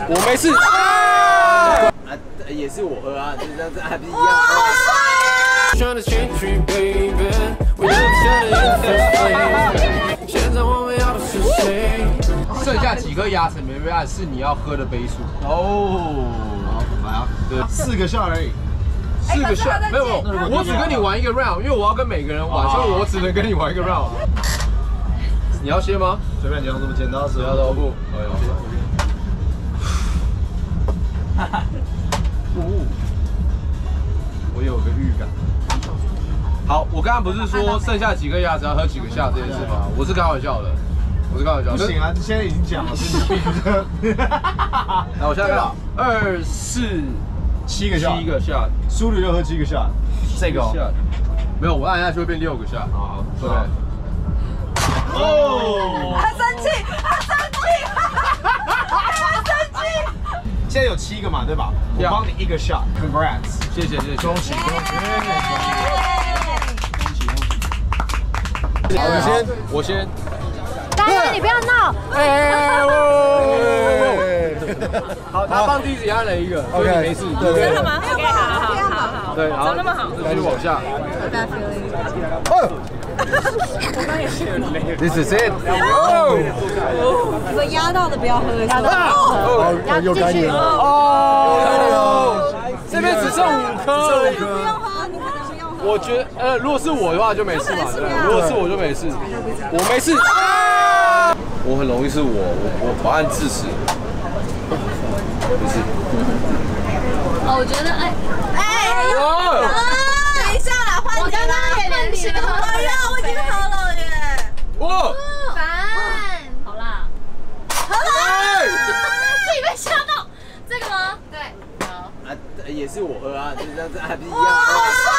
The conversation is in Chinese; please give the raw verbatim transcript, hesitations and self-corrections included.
我没事。啊，也是我喝啊，就这样子还不是一样。剩下几颗牙齿没被按，是你要喝的杯数。哦，好，来啊，对，四个下而已。 四个 shot 没有没有，我只跟你玩一个 round， 因为我要跟每个人玩，所以我只能跟你玩一个 round。你要先吗？随便你用这么剪刀石头头布。哎呦！哈哈。哦。我有个预感。好，我刚刚不是说剩下几颗牙齿要喝几个下这件事吗？我是开玩笑的，我是开玩笑。不行啊，你现在已经讲了，所以你必须喝。那我现在看二四。 七个下，七个下，输了就喝七个下。这个哦，没有，我按下去会变六个下。好，对。哦， 他生气，他生气，他生气。 现在有七个嘛，对吧？我帮你一个下 ，Congrats， 谢谢谢谢，恭喜恭喜，恭喜恭喜。好，你先，我先。 大哥，你不要闹。哎， 好，他放第一只按了一个，所以你没事。 真的吗 ？OK， 好好好好。 对，好， 那么好， 继续往下。哦，我刚也是很累。This is it。哦， 你们压到的不要喝，压到。 哦，又干你了。哦，这边只剩五颗。 不用喝，你可能不用喝。 我觉得，呃，如果是我的话就没事嘛，对。如果是我就没事，我没事。我很容易是我，我我我按智齿。 不是。 哦，我觉得哎哎，等一下啦，换你啦，换你了。哎呀，我已经喝了耶。 哇！ 烦。好啦。好啦。自己被吓到。这个吗？对。好。啊，也是我喝啊，就这样子还不是一样。